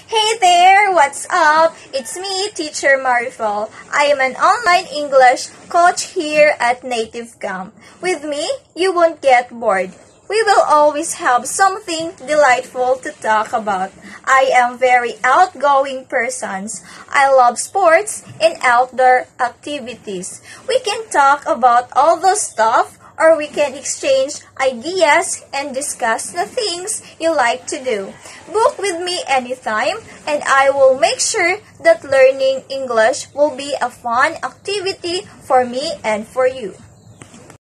Hey there, what's up? It's me, Teacher Marifel. I am an online English coach here at Native Camp. With me, you won't get bored. We will always have something delightful to talk about. I am very outgoing person. I love sports and outdoor activities. We can talk about all those stuff, or we can exchange ideas and discuss the things you like to do. Book with me anytime, and I will make sure that learning English will be a fun activity for me and for you.